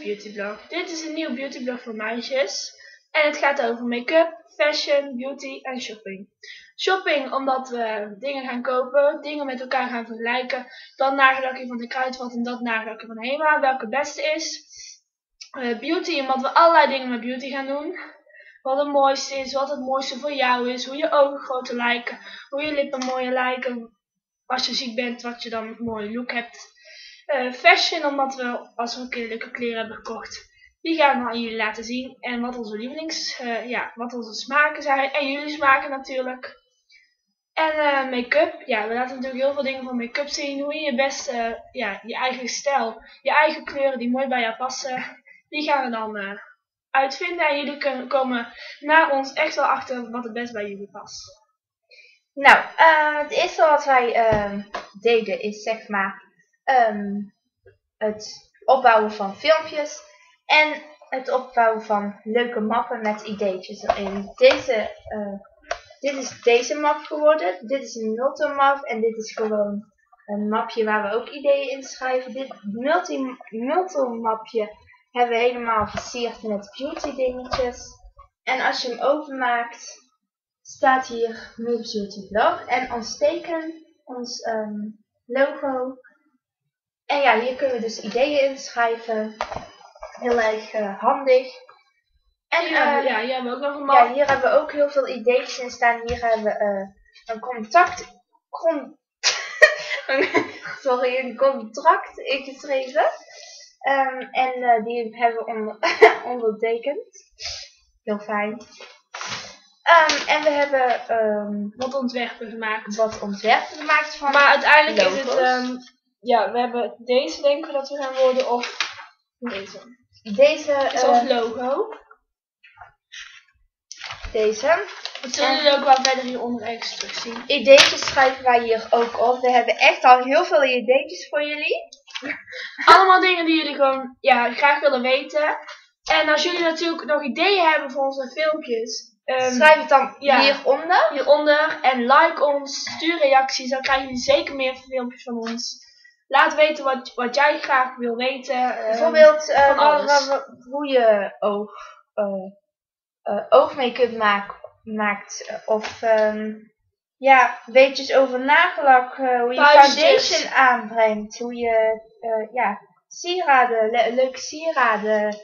beautyblog. Dit is een nieuwe beautyblog voor meisjes. En het gaat over make-up, fashion, beauty en shopping. Shopping omdat we dingen gaan kopen, dingen met elkaar gaan vergelijken. Dat nagellakje van de Kruidvat en dat nagellakje van Hema, welke het beste is. Beauty omdat we allerlei dingen met beauty gaan doen. Wat het mooiste is, wat het mooiste voor jou is, hoe je ogen groter lijken, hoe je lippen mooier lijken. Als je ziek bent, wat je dan een mooie look hebt. Fashion, omdat we, als we een keer leuke kleren hebben gekocht, die gaan we aan jullie laten zien. En wat onze wat onze smaken zijn. En jullie smaken natuurlijk. En make-up, we laten natuurlijk heel veel dingen van make-up zien. Hoe je je beste, je eigen stijl, je eigen kleuren die mooi bij jou passen, die gaan we dan uitvinden. En jullie komen na ons echt wel achter wat het best bij jullie past. Nou, het eerste wat wij deden is zeg maar het opbouwen van filmpjes en het opbouwen van leuke mappen met ideetjes erin. Dit is deze map geworden, dit is een multimap en dit is gewoon een mapje waar we ook ideeën in schrijven. Dit multimapje hebben we helemaal versierd met beauty dingetjes. En als je hem openmaakt, staat hier New Beauty Blog en ons teken, ons logo. En ja, hier kunnen we dus ideeën inschrijven. Heel erg handig. En hier hebben we ook nog een map. Ja, hier hebben we ook heel veel ideetjes in staan. Hier hebben we een contract ingeschreven. En die hebben we ondertekend. Heel fijn. En we hebben wat ontwerpen gemaakt. Van maar uiteindelijk logos. is het, we hebben deze denken we dat we gaan worden of deze. Deze is ons logo. Deze. Dat zullen jullie ook wel verder hieronder ergens terugzien. Ideetjes schrijven wij hier ook op. We hebben echt al heel veel ideetjes voor jullie. Allemaal dingen die jullie gewoon graag willen weten. En als jullie natuurlijk nog ideeën hebben voor onze filmpjes, schrijf het dan hieronder. En like ons, stuur reacties, dan krijgen jullie zeker meer filmpjes van ons. Laat weten wat jij graag wil weten. Bijvoorbeeld hoe je oogmake-up maakt. Of weetjes over nagellak. Hoe je foundation aanbrengt. Hoe je sieraden, leuke sieraden.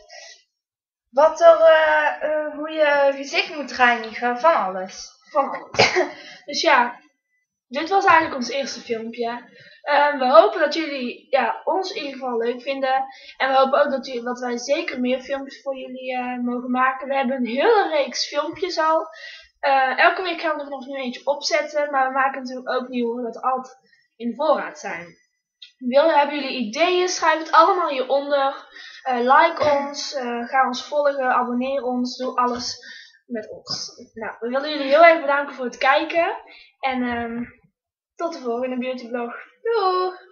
Hoe je gezicht moet reinigen. Van alles. Dus dit was eigenlijk ons eerste filmpje. We hopen dat jullie ons in ieder geval leuk vinden. En we hopen ook dat wij zeker meer filmpjes voor jullie mogen maken. We hebben een hele reeks filmpjes al. Elke week gaan we er nog nu eentje opzetten. Maar we maken natuurlijk ook nieuwe dat altijd in voorraad zijn. Hebben jullie ideeën? Schrijf het allemaal hieronder. Like ons. Ga ons volgen. Abonneer ons. Doe alles met ons. Nou, we willen jullie heel erg bedanken voor het kijken. En tot de volgende beautyblog. Doei!